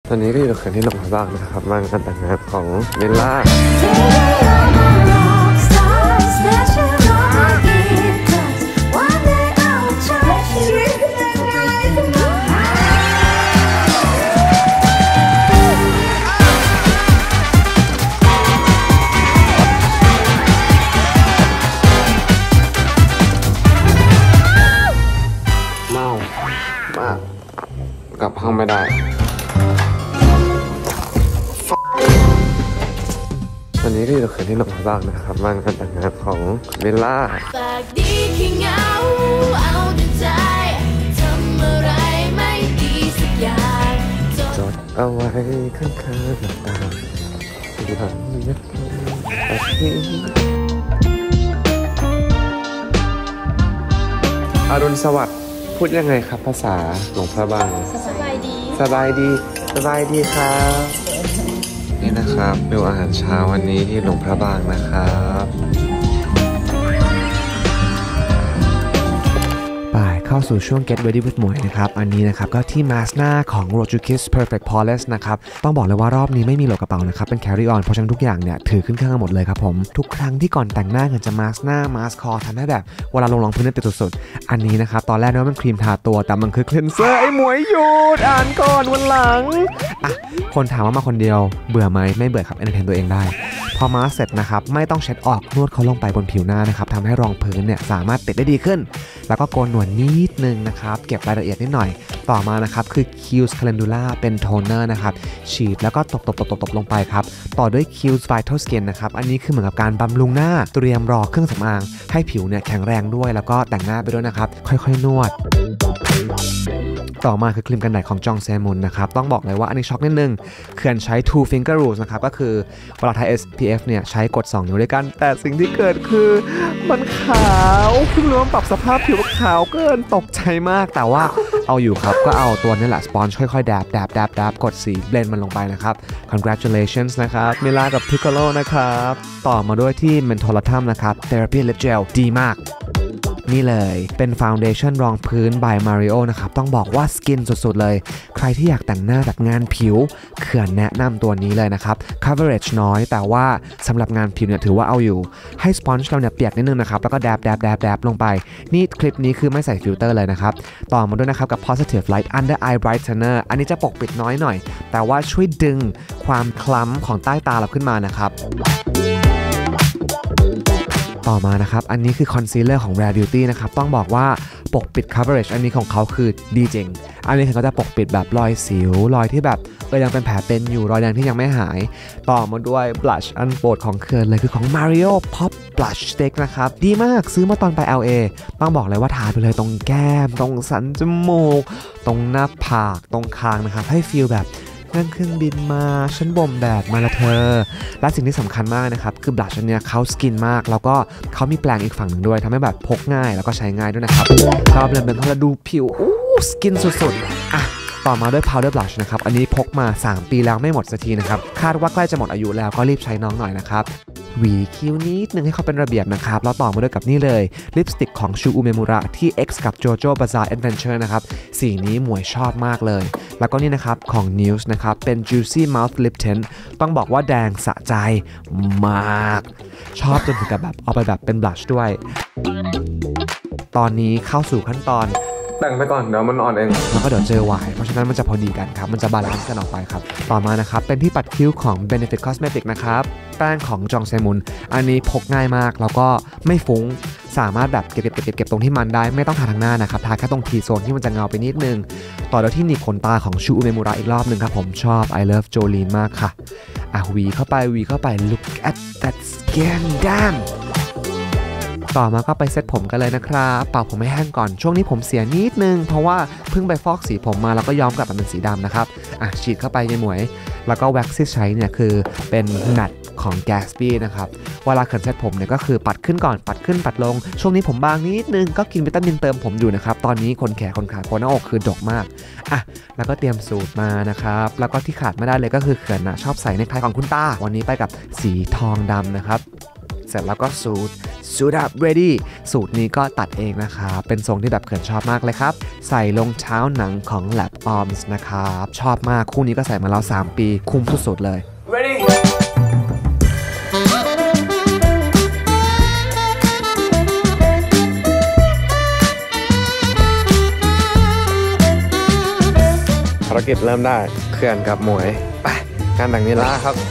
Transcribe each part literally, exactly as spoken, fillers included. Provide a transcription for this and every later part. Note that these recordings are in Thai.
ตอนนี้ก็อยู่กันที่หลงพระบางนะครับมางานแต่งงานของเบลล่าเมามากกลับห้องไม่ได้วันนี้ก็อยู่กันที่หลงพระบางนะครับมางานแต่งงานของเบลล่าจดเอาไว้ข้างๆหน้าต่างที่หลังยัดลงแต่ทิ้งอรุณสวัสดิ์พูดยังไงครับภาษาหลวงพระบางสบายดีสบายดีสบายดีครับนี่นะครับเมนูอาหารเช้าวันนี้ที่หลวงพระบางนะครับไปเข้าสู่ช่วง Get Ready with หมวยนะครับอันนี้นะครับก็ที่มาสหน้าของ Road to Kiss Perfect Poreless นะครับต้องบอกเลยว่ารอบนี้ไม่มีโหลดกระเป๋านะครับเป็น carry on เพราะฉะนั้นทุกอย่างเนี่ยถือขึ้นเครื่องหมดเลยครับผมทุกครั้งที่ก่อนแต่งหน้าเกิดจะมาสหน้ามาสคอทำให้แบบเวลาลงรองพื้นติดสุดๆอันนี้นะครับตอนแรกนึกว่ามันครีมทาตัวแต่มันคือคลีนเซอร์ไอ้หมวยหยุดอ่านก่อนวันหลังอ่ะคนถามว่ามาคนเดียวเบื่อไหมไม่เบื่อครับเอนเตอร์เทนตัวเองได้พอมาเสร็จนะครับไม่ต้องเช็ดออกนวดเขาลงไปบนผิวหน้านะครับทำให้รองพื้นเนี่ยสามารถติดได้ดีขึ้นแล้วก็โกนหนวดนิดนึงนะครับเก็บรายละเอียดนิดหน่อยต่อมานะครับคือ Kiehl's Calendula เป็นโทนเนอร์นะครับฉีดแล้วก็ตบๆๆๆลงไปครับต่อด้วย Kiehl's Vital Skin นะครับอันนี้คือเหมือนกับการบำรุงหน้าเตรียมรอเครื่องสำอางให้ผิวเนี่ยแข็งแรงด้วยแล้วก็แต่งหน้าไปด้วยนะครับค่อยๆนวดต่อมาคือครีมกันแดดของจองแซมุนนะครับต้องบอกเลยว่าอันนี้ช็อกนิดนึงเขื่อนใช้ two finger rules นะครับก็คือเวลาทา เอส พี เอฟ เนี่ยใช้กดสองนิ้วด้วยกันแต่สิ่งที่เกิดคือมันขาวเพิ่งรู้ว่าปรับสภาพผิวขาวเกินตกใจมากแต่ว่าเอาอยู่ครับก็เอาตัวนี่แหละสปอนจ์ค่อยๆแดบแดบแดบแดบกดสีเบลนด์มันลงไปนะครับ congratulations นะครับมิลากับ Piccolo นะครับต่อมาด้วยที่ Mentholatum นะครับ Therapy Lip Gel ดีมากนี่เลยเป็นฟาวเดชั่นรองพื้น by Mario นะครับต้องบอกว่าสกินสุดๆเลยใครที่อยากแต่งหน้าแบบงานผิวเขื่อนแนะนำตัวนี้เลยนะครับ coverage น้อยแต่ว่าสำหรับงานผิวเนี่ยถือว่าเอาอยู่ให้สปอนจ์เราเนี่ยเปียกนิดนึงนะครับแล้วก็แดบแดบแดบแดบลงไปนี่คลิปนี้คือไม่ใส่ฟิลเตอร์เลยนะครับต่อมาด้วยนะครับกับ positive light under eye brightener อันนี้จะปกปิดน้อยหน่อยแต่ว่าช่วยดึงความคล้ำของใต้ตาเราขึ้นมานะครับต่อมานะครับอันนี้คือคอนซีลเลอร์ของ Rare Beauty นะครับต้องบอกว่าปกปิด coverage อันนี้ของเขาคือดีจริงอันนี้เขาจะปกปิดแบบรอยสิวรอยที่แบบเออยังเป็นแผลเป็นอยู่รอยแดงที่ยังไม่หายต่อมาด้วย blush อันโปรดของเขื่อนเลยคือของ Mario Pop Blush Stick นะครับดีมากซื้อมาตอนไป แอล เอ ต้องบอกเลยว่าทาไปเลยตรงแก้มตรงสันจมูกตรงหน้าผากตรงคางนะครับให้ฟีลแบบนั่งเครื่องบินมาฉันบ่มแดดมาละเธอและสิ่งที่สำคัญมากนะครับคือบลัชอันเนี้ยเขาสกินมากแล้วก็เขามีแปลงอีกฝั่งหนึ่งด้วยทำให้แบบพกง่ายแล้วก็ใช้ง่ายด้วยนะครับก็เบลนด์เข้ามาดูผิวอู้สกินสุดๆอ่ะต่อมาด้วย powder blush นะครับอันนี้พกมาสามปีแล้วไม่หมดสักทีนะครับคาดว่าใกล้จะหมดอายุแล้วก็รีบใช้น้องหน่อยนะครับหวีคิ้วนิดนึงให้เขาเป็นระเบียบนะครับแล้วต่อมาด้วยกับนี่เลยลิปสติกของชูอุเมมุระที่ X กับ JoJo Bizarre Adventure นะครับสีนี้หมวยชอบมากเลยแล้วก็นี่นะครับของ News นะครับเป็น Juicy Mouth Lip Tint ต้องบอกว่าแดงสะใจมากชอบจนถึงกับแบบเอาไปแบบเป็นบลัชด้วยตอนนี้เข้าสู่ขั้นตอนแต่งไปก่อนเดี๋ยวมันอ่อนเองแล้วก็เดี๋ยวเจอหวายเพราะฉะนั้นมันจะพอดีกันครับมันจะบาลานซ์กันออกไปครับต่อมานะครับเป็นที่ปัดคิ้วของ Benefit Cosmetics นะครับแป้งของจองแซมุนอันนี้พกง่ายมากแล้วก็ไม่ฟุ้งสามารถแบบเก็บเก็บเก็บเก็บตรงที่มันได้ไม่ต้องทาทางหน้านะครับทาแค่ตรงทีโซนที่มันจะเงาไปนิดนึงต่อด้วยที่หนีบขนตาของชูอุเมมุระอีกรอบนึงครับผมชอบ I love Jolene มากค่ะอ่ะวีเข้าไปวีเข้าไป look at that skin damnต่อมาก็ไปเซตผมกันเลยนะครับเป่าผมให้แห้งก่อนช่วงนี้ผมเสียนิดนึงเพราะว่าเพิ่งไปฟอกสีผมมาแล้วก็ย้อมกลับมาเป็นสีดำนะครับอ่ะฉีดเข้าไปยายหมวยแล้วก็แว็กซ์ที่ใช้เนี่ยคือเป็นนัดของ Gatsby นะครับเวลาเขินเซตผมเนี่ยก็คือปัดขึ้นก่อนปัดขึ้นปัดลงช่วงนี้ผมบางนิดนึงก็กินวิตามินเติมผมอยู่นะครับตอนนี้คนแขนคนขาคนหน้าอกคือดกมากอ่ะแล้วก็เตรียมสูตรมานะครับแล้วก็ที่ขาดไม่ได้เลยก็คือเขินนะชอบใส่เนคไทของคุณตาวันนี้ไปกับสีทองดำนะครับเสร็จแล้วก็สูท suit up ready สูตรนี้ก็ตัดเองนะครับเป็นทรงที่แบบเขินชอบมากเลยครับใส่รองเท้าหนังของ Lab Arms นะครับชอบมากคู่นี้ก็ใส่มาแล้วสามปีคุ้มสุดๆเลย readyภารกิจเริ่มได้เขื่อนกับหมวยไปการแต่งนิลาครับ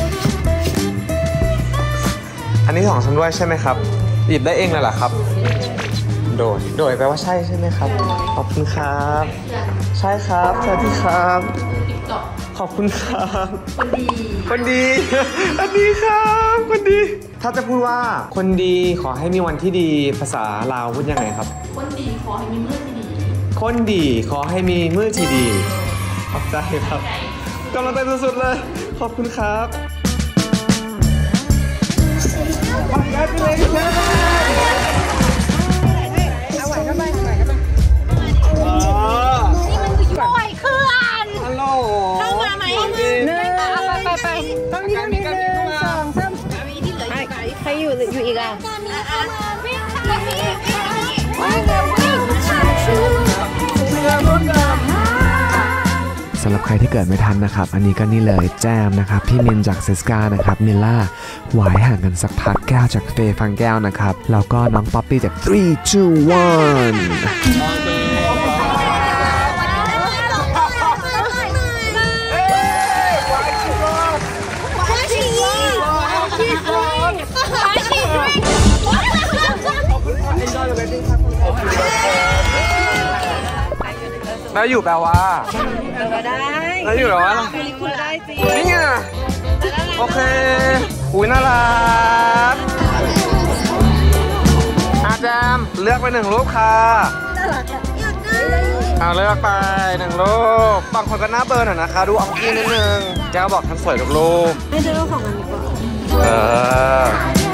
อันนี้ของฉันด้วยใช่ไหมครับหยิบได้เองเลยเหรอครับโดยโดยแปลว่าใช่ใช่ไหมครับขอบคุณครับใช่ครับสวัสดีครับขอบคุณครับคนดีคนดีสวัสดีครับคนดีถ้าจะพูดว่าคนดีขอให้มีวันที่ดีภาษาลาวพูดยังไงครับคนดีขอให้มีมื้อที่ดีคนดีขอให้มีมื้อที่ดีขอบใจครับกำลังใจสุดๆเลยขอบคุณครับเอาไหวเข้าไปไหวเข้าไปอ๋อปล่อยเคลื่อนฮัลโหลเข้ามาไหมเนื้อไปไปไปต้องมีมีกันสองสามที่เหลืออยู่ใครอยู่อยู่อีกอ่ะวิ่งวิ่งวิ่งวิ่งสำหรับใครที่เกิดไม่ทันนะครับอันนี้ก็นี่เลยแจมนะครับพี่มินจากเซสกานะครับมิลล่าหวายห่างกันสักพักแก้วจากเฟย์ฟังแก้วนะครับแล้วก็น้องป๊อปปี้จาก three two one แล้วอยู่แปลว่าได้แล้วอยู่แปลว่าคุณได้จริงนี่ไงโอเคอุ้ยน่ารักอาแจมเลือกไปหนึ่งรูปค่ะน่ารักอยากได้เอาเลือกไปหนึ่งรูปบางคนก็หน้าเบิร์นหน่อยนะคะดูออกกี้นิดนึงแก้วบอกทั้งสวยทุกรูปไม่ใช่รูปของมันดีกว่าเออ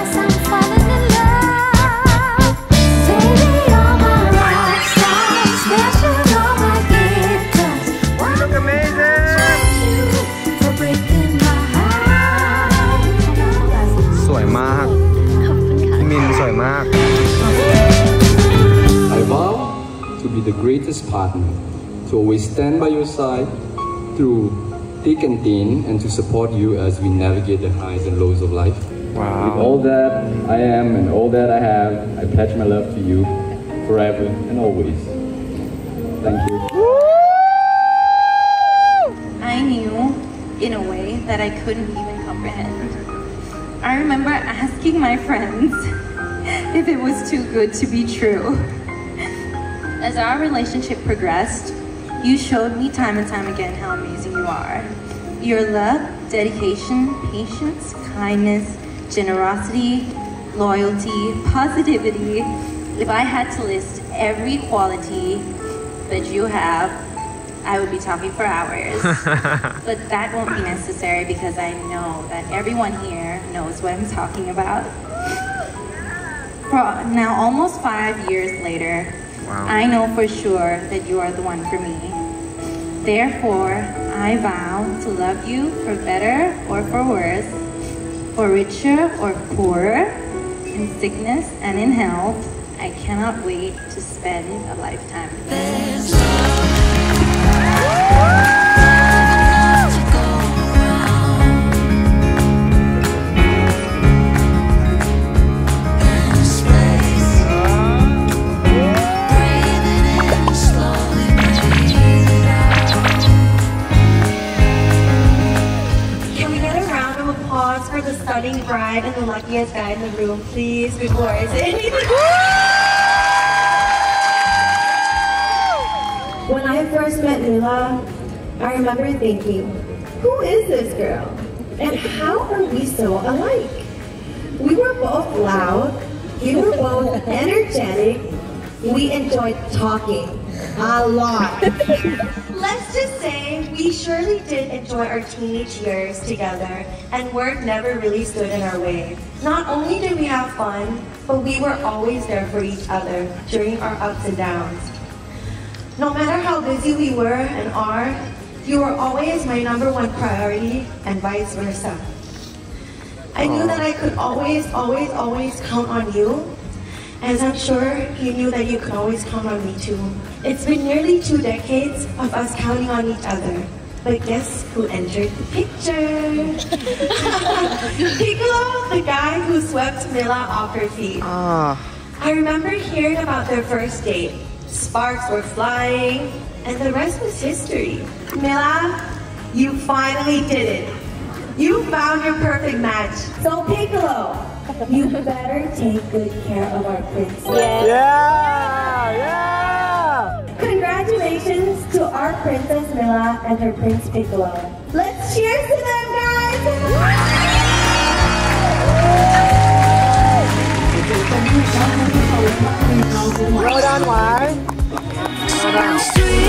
The greatest partner to always stand by your side through thick and thin and to support you as we navigate the highs and lows of life. Wow. With all that I am and all that I have, I pledge my love to you forever and always. Thank you. I knew in a way that I couldn't even comprehend. I remember asking my friends if it was too good to be true. As our relationship progressed, you showed me time and time again how amazing you are. Your love, dedication, patience, kindness, generosity, loyalty, positivity. If I had to list every quality that you have, I would be talking for hours. But that won't be necessary because I know that everyone here knows what I'm talking about. For now, almost five years later, wow. I know for sure that you are the one for me. Therefore, I vow to love you for better or for worse, for richer or poorer, in sickness and in health. I cannot wait to spend a lifetime with you. Stunning bride and the luckiest guy in the room, please, before I say anything. When I first met Nila, I remember thinking, who is this girl? And how are we so alike? We were both loud, we were both energetic, we enjoyed talking a lot. Let's just say we surely did enjoy our teenage years together, and work never really stood in our way. Not only did we have fun, but we were always there for each other during our ups and downs. No matter how busy we were and are, you were always my number one priority, and vice versa. I knew that I could always, always, always count on you. As I'm sure you knew that you could always count on me too. It's been nearly two decades of us counting on each other. But guess who entered the picture? Piccolo, the guy who swept Mila off her feet. Ah. I remember hearing about their first date. Sparks were flying, and the rest was history. Mila, you finally did it. You found your perfect match. So Piccolo, you better take good care of our prince. Yeah, yeah. Congratulations to our Princess Mila and her Prince Piccolo. Let's cheers to them, guys! Well done, why? Well done.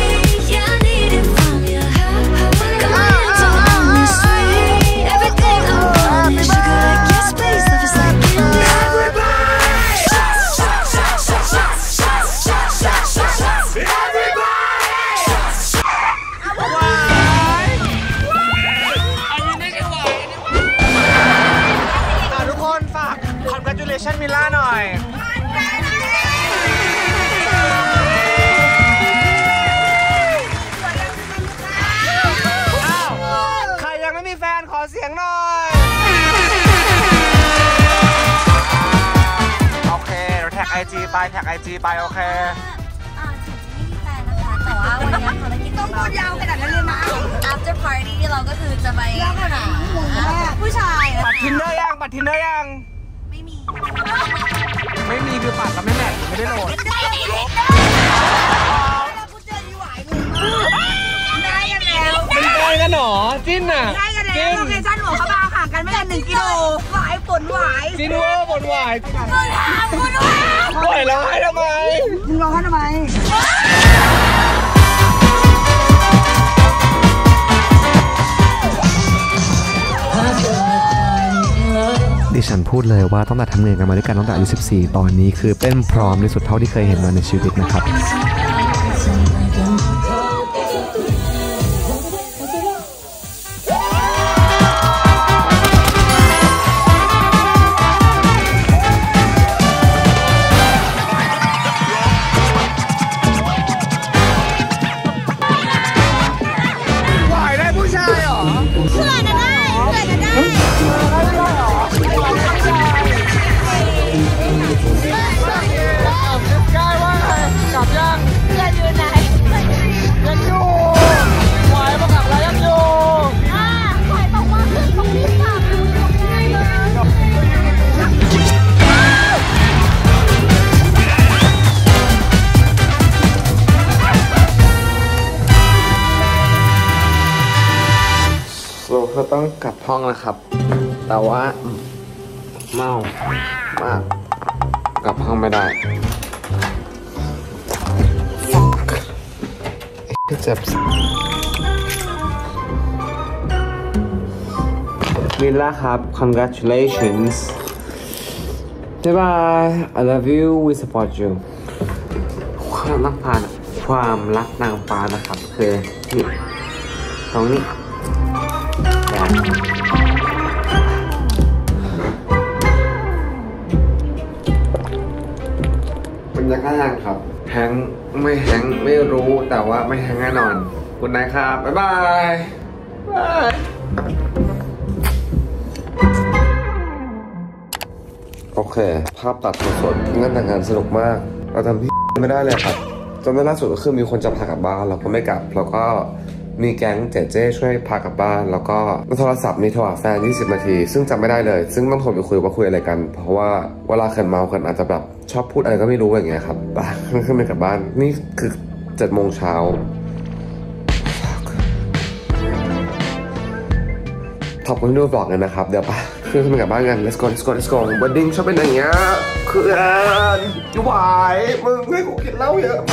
Congratulations มิลล่าหน่อยอ้าวใครยังไม่มีแฟนขอเสียงหน่อยโอเคเราแท็ก ไอ จี ไปแท็ก ไอ จี ไปโอเคแต่ว่าวันนี้ภารกิจต้องพูดยาวขนาดนั้นเลยนะ after party เราก็คือจะไปหาผู้ชายปัดทินเนอร์ยังปัดทินเนอร์ยังไม่มีไม่มีคือปัดแล้วไม่แมทไม่ได้โหลดได้กันแล้วเป็นแฟนกันหรอจิ้นอ่ะได้กันแล้วโลเคชั่นหัวเขาบางห่างกันไม่ได้หนึ่งกิโลหวายฝนหวายจิ้นเวอร์ฝนหวายฝนหวายฝนหวายปล่อยร้องไห้ทำไมมึงร้องไห้ทำไมดิฉันพูดเลยว่าตั้งแต่ทำงานกันมาด้วยกันตั้งแต่อายุสิบสี่ตอนนี้คือเป็นพร้อมที่สุดเท่าที่เคยเห็นมาในชีวิตนะครับเราต้องกลับห้องนะครับแต่ว่าเมามากกลับห้องไม่ได้เจ็บมิลล่าครับ congratulations บ๊ายบาย I love you we support you ความรักผ่านความรักนางฟ้านะครับคือนี่ตรงนี้มันจะกล้ายังครับแฮงไม่แฮงไม่รู้แต่ว่าไม่แฮงแน่นอนคุณนายครับบ๊ายบายบายโอเคภาพตัดสดๆงานแต่งงานสนุกมากเราทำพี่ไม่ได้เลยครับจนล่าสุดก็คือมีคนจะพากลับบ้านเราก็ไม่กลับแล้วก็มีแก๊งเจ๊เจ้ช่วยพากลับบ้านแล้วก็โทรศัพท์มีโทรหาแฟนยี่สิบนาทีซึ่งจำไม่ได้เลยซึ่งต้องโทรไปคุยว่าคุยอะไรกันเพราะว่าเวลาเขินเมาเขินอาจจะแบบชอบพูดอะไรก็ไม่รู้อย่างเงี้ยครับบ้านขึ้นไปกลับบ้านนี่คือเจ็ดโมงเช้าขอบคุณที่ดูบล็อกเลยนะครับเดี๋ยวไปขึ้นไปกลับบ้านกัน let's go let's go let's go วันดิ้งชอบเป็นอย่างเงี้ยคือแอนจะไหวมึงให้กูกินเหล้าเยอะ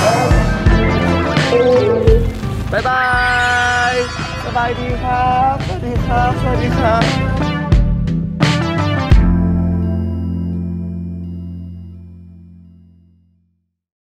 บายบายสบายดีครับสวัสดีครับสวัสดีครับ